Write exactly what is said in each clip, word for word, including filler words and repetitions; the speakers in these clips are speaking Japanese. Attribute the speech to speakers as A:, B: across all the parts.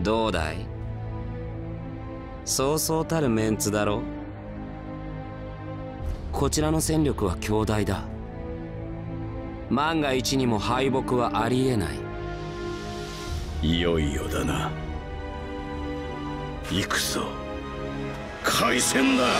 A: どうだい？そうそうたるメンツだろ。こちらの戦力は強大だ。万が一にも敗北はありえない。
B: いよいよだな。行くぞ、開戦だ。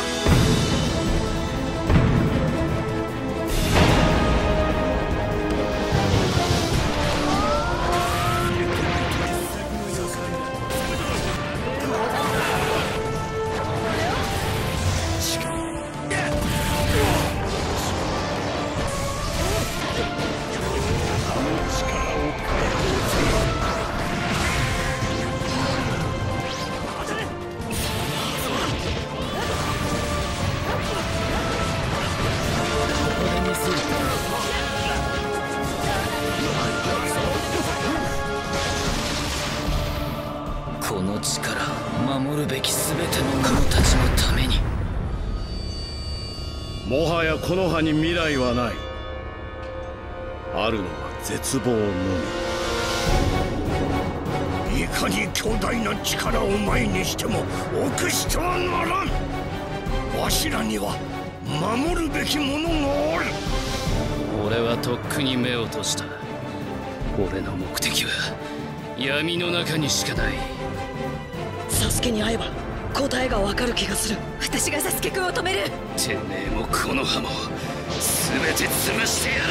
C: この力、守るべき全ての者たちのために。
B: もはやこの葉に未来はない。あるのは絶望のみ。いかに強大な力を前にしても臆してはならん。わしらには守るべきものがある。
C: 俺はとっくに目を閉じた。俺の目的は闇の中にしかない。
D: サスケに会えば答えがわかる気がする。
E: 私がサスケくんを止める。
C: てめえもこの葉も全て潰してやる。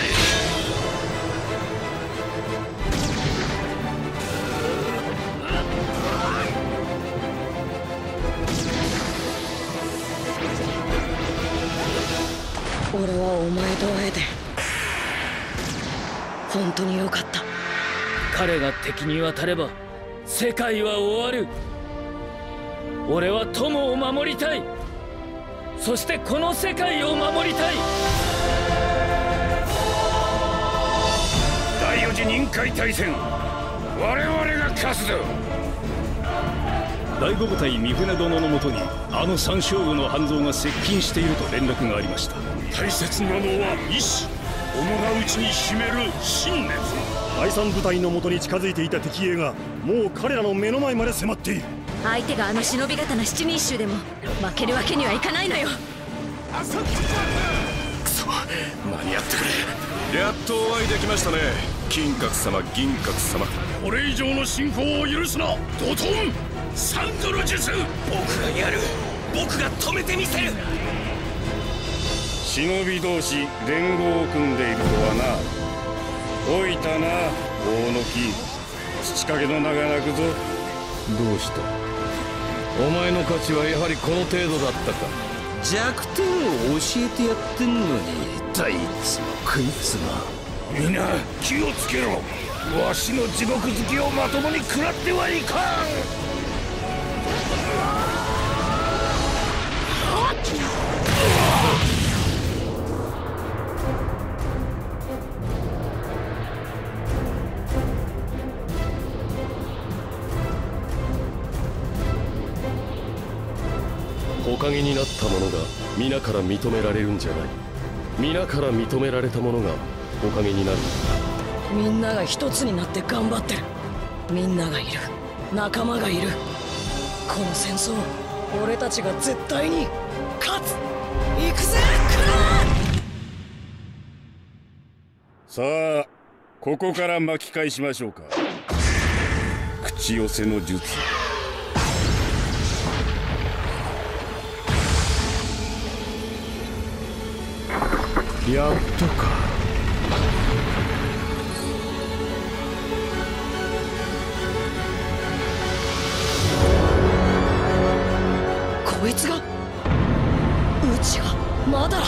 D: 俺はお前と会えて本当によかった。
C: 彼が敵に渡れば世界は終わる。俺は友を守りたい。そしてこの世界を守りたい。
B: 第四次任海大戦、我々が勝つぞ。
F: 第五部隊三船殿のもとにあの三将軍の半蔵が接近していると連絡がありました。
B: 大切なのは意志、己が内に秘める信念。
G: 第三部隊のもとに近づいていた敵兵がもう彼らの目の前まで迫っている。
E: 相手があの忍び刀七人衆でも負けるわけにはいかないのよ。
B: くそ、間に合ってくれ。やっとお会いできましたね、金閣様、銀閣様。これ以上の侵攻を許すな、ドトンサンドの術。僕がやる、僕が止めてみせる。忍び同士連合を組んでいるとはな。おいたな大野木、土陰の名が泣くぞ。
H: どうした？お前の価値はやはりこの程度だったか。弱点を教えてやってんのに、どいつもこいつも。
B: みんな気をつけろ。わしの地獄好きをまともに食らってはいかん。
I: 火影になった者が皆から認められるんじゃない。皆から認められた者が火影になる。
D: みんなが一つになって頑張ってる。みんながいる、仲間がいる。この戦争、俺たちが絶対に勝つ。行くぜクローン。
B: さあ、ここから巻き返しましょうか。口寄せの術。
H: やっとか。
D: こいつが、うちがまだ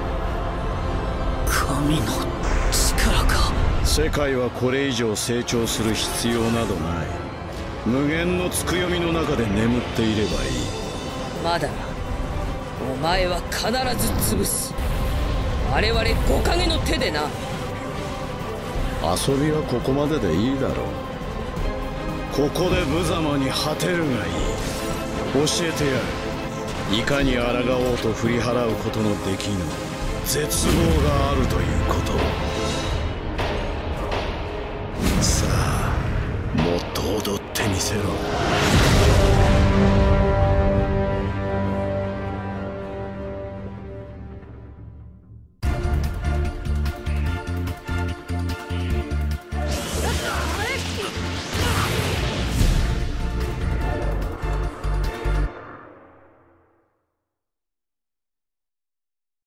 C: 神の力か。
B: 世界はこれ以上成長する必要などない。無限のつくよみの中で眠っていればいい。
D: まだお前は必ず潰す。我々五影の手でな。
B: 遊びはここまででいいだろう。ここで無様に果てるがいい。教えてやる。いかに抗おうと振り払うことのできぬ絶望があるということ。さあ、もっと踊ってみせろ。